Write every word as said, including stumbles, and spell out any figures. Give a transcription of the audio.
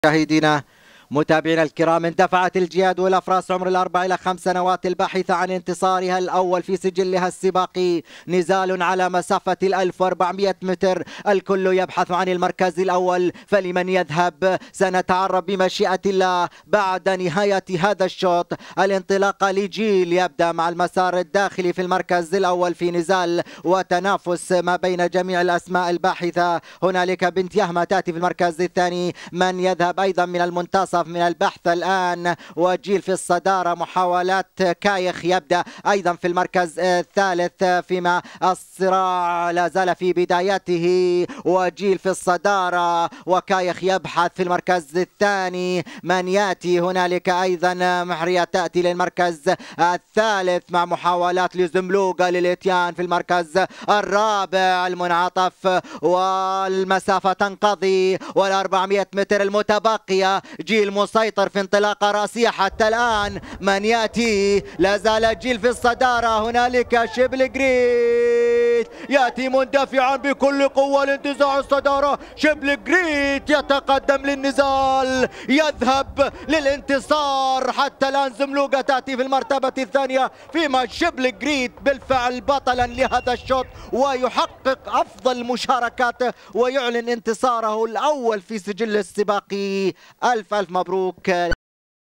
مشاهدينا متابعينا الكرام، اندفعت الجياد والافراس عمر الاربع الى خمس سنوات الباحثه عن انتصارها الاول في سجلها السباقي. نزال على مسافه الألف وأربعمئة متر، الكل يبحث عن المركز الاول، فلمن يذهب سنتعرف بمشيئه الله بعد نهايه هذا الشوط. الانطلاقه لجيل يبدا مع المسار الداخلي في المركز الاول في نزال وتنافس ما بين جميع الاسماء الباحثه. هنالك بنت يهمه تاتي في المركز الثاني، من يذهب ايضا من المنتصف من البحث الآن، وجيل في الصدارة. محاولات كايخ يبدأ أيضا في المركز الثالث، فيما الصراع لا زال في بدايته، وجيل في الصدارة وكايخ يبحث في المركز الثاني. من يأتي هنالك أيضا محرية تأتي للمركز الثالث مع محاولات لزملوغة للإتيان في المركز الرابع. المنعطف والمسافة تنقضي والأربعمئة متر المتبقية، جيل مسيطر في انطلاقة رأسية حتى الآن. من يأتي؟ لا زال جيل في الصدارة. هنالك شبل جريت يأتي مندفعا بكل قوة لانتزاع الصدارة. شبل جريت يتقدم للنزال، يذهب للانتصار. حتى الآن زملوغة تأتي في المرتبة الثانية، فيما شبل جريت بالفعل بطلا لهذا الشوط ويحقق أفضل مشاركاته ويعلن انتصاره الأول في سجل السباقي. ألف ألف مبروك.